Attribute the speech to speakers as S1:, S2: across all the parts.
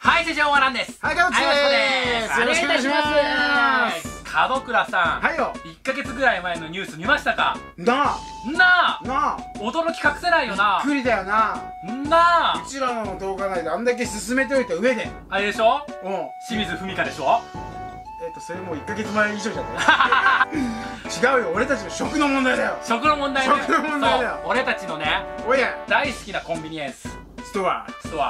S1: はい、師匠、ワランです。
S2: はい、かぶちです。
S1: よろしくお願いします。門倉さん。
S2: はいよ。
S1: 1ヶ月ぐらい前のニュース見ましたか？
S2: なあ
S1: 驚き隠せないよな。
S2: びっくりだよな。うちらの動画内であんだけ進めておいた上で
S1: あれでしょ？清水文香でしょ？
S2: それもう1ヶ月前以上じゃない違うよ、俺たちの食の問題だよ。
S1: 食の問題ね。
S2: 食の問題だよ。
S1: 俺たちのね、大好きなコンビニエンス
S2: ストア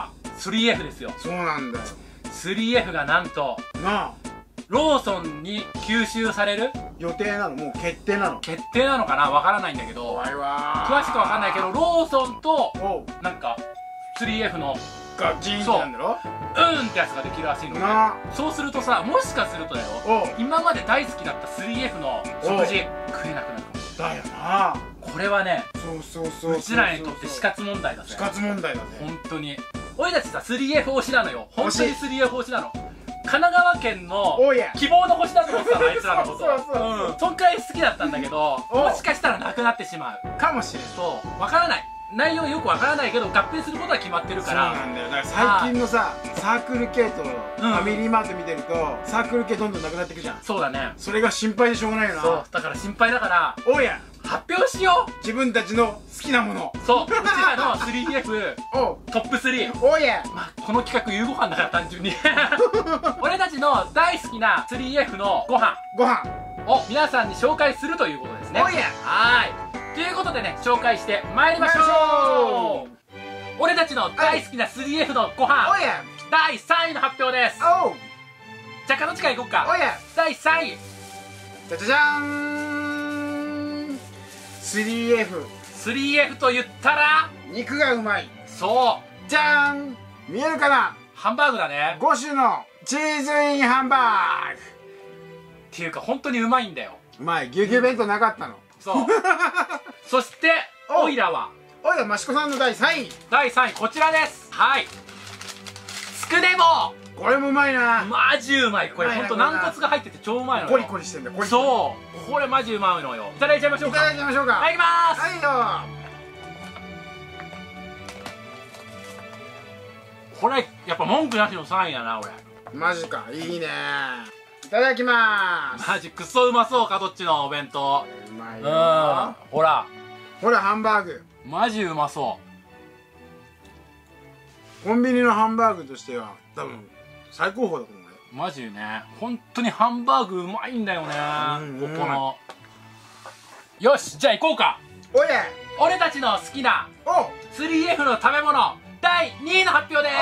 S1: 3F ですよ。そう
S2: なんだよ。
S1: 3F がなんとローソンに吸収される
S2: 予定なの？もう決定なの？
S1: 決定なのかな、わからないんだけど、
S2: 怖いわ。
S1: 詳しくわかんないけど、ローソンとなんか 3F の
S2: ガチンってなんだろ、
S1: ってやつができるらしいのね。そうするとさ、もしかするとだよ、今まで大好きだった 3F の食事食えなくなるかもしれない。
S2: だよな。
S1: これはね、
S2: う
S1: ちらにとって死活問題だぜ。
S2: 死活問題だぜ、
S1: 本当に。俺たちさ、 3F 推しなのよ。本当に 3F 推しなの。神奈川県の希望の星だと思ってたの、あいつらのこと。そんくらい好きだったんだけど、もしかしたらなくなってしまう
S2: かもしれない。
S1: そう、わからない。内容よくわからないけど、合併することは決まってるから。
S2: そうなんだよ。だから最近のさ、サークル系とファミリーマート見てると、サークル系どんどんなくなっていくじゃん。そうだね。それが心配でしょうがないよな。そう、
S1: だから心配だから、発表しよう。
S2: 自分たちの好きなもの。そう、
S1: うちらの 3F トップ3。まあこの企画夕ご飯だから単純に俺たちの大好きな 3F のご飯を皆さんに紹介するということですね。はい、ということでね、紹介してまいりましょう。俺たちの大好きな 3F のご飯、第3位の発表です。じゃあ門近いこうか。第3位、
S2: じゃじゃじゃん。3F
S1: と言ったら
S2: 肉がうまい。
S1: そう、
S2: じゃーん。見えるかな？
S1: ハンバーグだね。
S2: 5種のチーズインハンバーグ
S1: っていうか本当にうまいんだよ。
S2: うまい。牛牛弁当なかったの。
S1: そうそしてオイラ
S2: 益子さんの第3位、
S1: こちらです。はい、つくね棒。
S2: これもうまいな。マ
S1: ジうまい。これほんと軟骨が入ってて超うまいのよ。
S2: コリコリしてんだよ。
S1: そう、これマジうまいのよ。いただいちゃいましょうか。
S2: はい、いきまーす。
S1: はいよ。これやっぱ文句なしの3位だな。俺
S2: マジか。いいね。いただきまーす。
S1: マジクソうまそうか、どっちのお弁当。
S2: うまいよ。ほらハンバーグ
S1: マジうまそう。
S2: コンビニのハンバーグとしては多分最高峰だと思うね。
S1: マジね、本当にハンバーグうまいんだよね。このよし、じゃあ行こうか。俺たちの好きな 3F の食べ物第2位の発表です。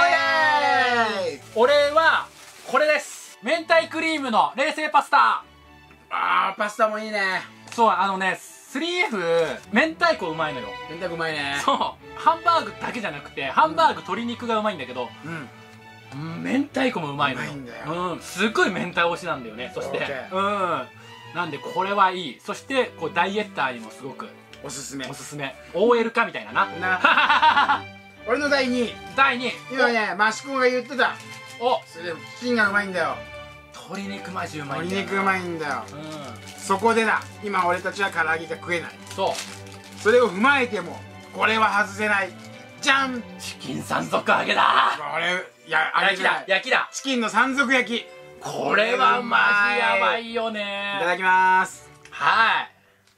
S1: 俺はこれです。明太クリームの冷製パスタ。
S2: パスタもいいね。
S1: そう、3F 明太子うまいのよ。
S2: 明太子うまいね。
S1: そう、ハンバーグだけじゃなくて、ハンバーグ鶏肉がうまいんだけど、明太子もうまいのよ。すっごい明太推しなんだよね。そしてなんでこれはいい。そしてこうダイエッターにもすごくおすすめ。OL かみたいなな。
S2: 俺の第2位。今ね、益子が言ってた。チキンがうまいんだよ。
S1: 鶏肉マジうまいんだよ。
S2: 鶏肉うまいんだよ。そこでだ、今俺たちは唐揚げが食えない。それを踏まえてもこれは外せない。じゃん、
S1: チキン山賊揚げだ。
S2: これ焼きだ。チキンの山賊焼き。
S1: これはマジやばいよね。
S2: いただきます。
S1: はい、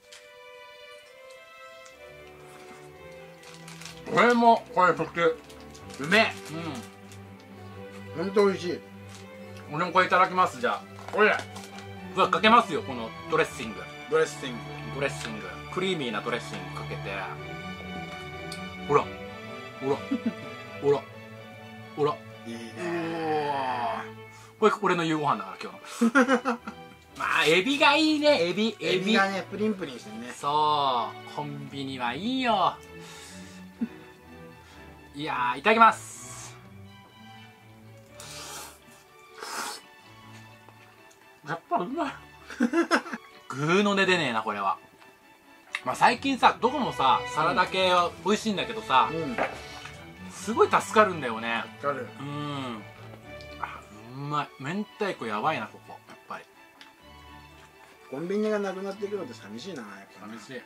S1: これ特うめえ。
S2: ほんとおいしい。
S1: 俺もこれいただきます。じゃあかけますよ、このドレッシング。クリーミーなドレッシングかけて、ほら
S2: いいね。
S1: これ俺の夕ご飯だから今日のまあエビがいいね。エビ
S2: がね、プリンプリンしてるね。
S1: そう、コンビニはいいよ。いやー、いただきます。やっぱうまいグーの音出ねえな、これは。まあ最近さ、どこもさ、サラダ系は美味しいんだけどさ、すごい助かるんだよね。うまい。明太子やばいな、ここやっぱり。
S2: コンビニがなくなっていくのって寂しいな。
S1: 寂しい。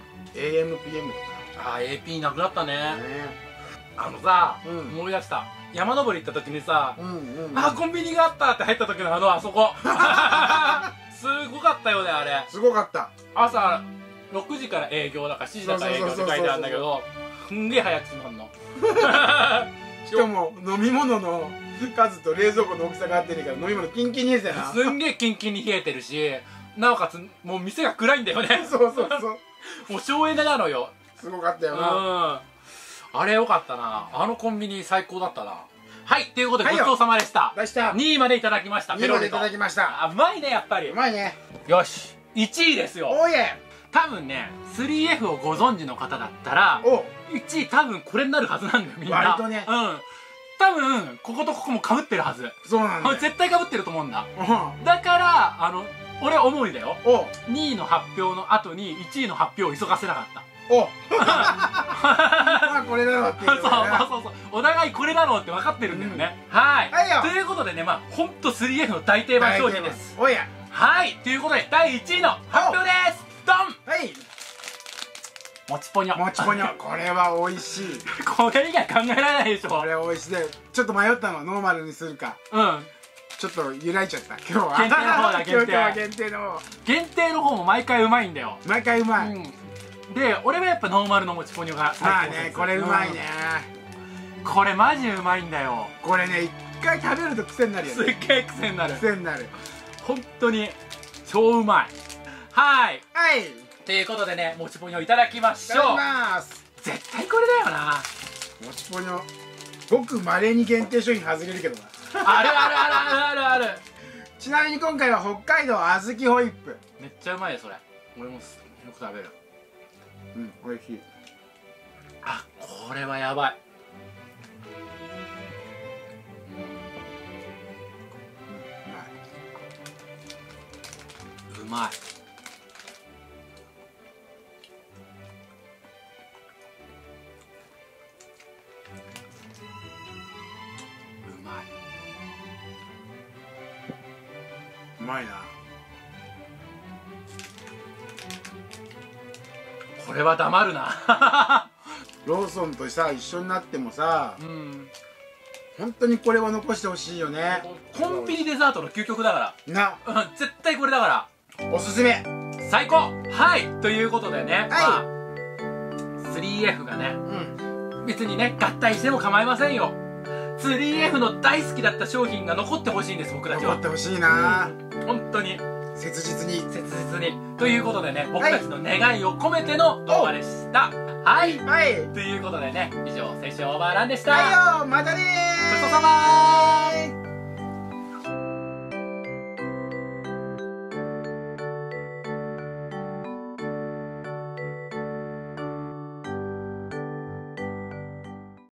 S2: AM、PM とか。
S1: AP なくなったね。思い出した。 山登り行った時にさ、あ、コンビニがあったって入った時のあそこすごかったよね、あれ。
S2: すごかった。
S1: 朝6時から営業だから7時だから営業って書いてあるんだけど、すんげえ早く閉まんの
S2: しかも飲み物の数と冷蔵庫の大きさが合ってるから飲み物キンキンに冷えてたな。
S1: すんげえキンキンに冷えてるし、なおかつもう店が暗いんだよね
S2: そうそうそう
S1: もう省エネなのよ。
S2: すごかったよな。
S1: あれよかったな。あのコンビニ最高だったな。はい、ということでごちそうさまでした。2位までいただきました。
S2: 2位までいただきました。
S1: うまいね、やっぱり。
S2: うまいね。
S1: よし、1位ですよ。
S2: おいえ。
S1: 多分ね、3F をご存知の方だったら1位多分これになるはずなんだよ、みんな。
S2: 割とね。
S1: 多分こことここも被ってるはず。
S2: そうなんだよ。
S1: 絶対被ってると思うんだ。だから俺思いだよ。2位の発表の後に1位の発表を急がせなかった。
S2: まあこれだろうっていう。
S1: そうそうそう、お互いこれだろうって分かってるんだよね。はい、ということでね、まあほんと 3F の大定番商品です。
S2: おや。
S1: はい、ということで第1位の発表です。ドン。はい、もちぽにょ。
S2: もちぽにょ、これは美味しい。
S1: これ以外考えられないでしょ。
S2: これ美味しいで、ちょっと迷ったの、ノーマルにするか。ちょっと揺らいちゃった、今日は。
S1: 限定の方だ、限定。
S2: 今日は限定の方。
S1: 限定の方も毎回うまいんだよ。
S2: 毎回うまい。
S1: で、俺はやっぱノーマルのもちぽにょが最高です。まあね、
S2: これうまいね。
S1: これマジうまいんだよ。
S2: これね、一回食べると癖になるよね。
S1: すっげえ癖になる。
S2: 癖になる。
S1: 本当に超うまい。はい。
S2: はい。
S1: ということでね、もちぽにょいただきましょう。いただきます。絶対これだよな。
S2: もちぽにょ、ごく稀に限定商品外れるけどな。
S1: あるあるあるあるあるある。
S2: ちなみに今回は北海道小豆ホイップ。
S1: めっちゃうまいよ、それ。俺もよく食べる。
S2: 美味しい。
S1: あ、これはやばい。うまい。
S2: うまいな。
S1: これは黙るな
S2: ローソンとさ一緒になってもさ、本当にこれは残してほしいよね。
S1: コンビニデザートの究極だからな。絶対これだから。
S2: おすすめ。
S1: 最高。はい、ということでね、3F がね、別にね合体しても構いませんよ。3F の大好きだった商品が残ってほしいんです、僕たちは。
S2: 残ってほしいな。
S1: 本当に
S2: 切実に
S1: 切実に。ということでね、僕たちの願いを込めての動画でした。はい、ということでね、以上セッションオーバーランでした。
S2: はいよ、またねー。
S1: ごちそうさまー。